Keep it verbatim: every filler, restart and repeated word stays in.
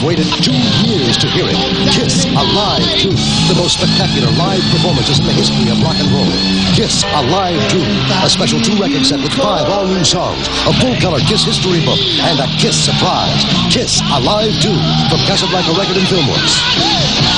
waited two years to hear it. Kiss Alive two, the most spectacular live performances in the history of rock and roll. Kiss Alive two, a special two-record set with five all-new songs, a full-color Kiss history book, and a Kiss surprise. Kiss Alive two from Casablanca Record and Filmworks.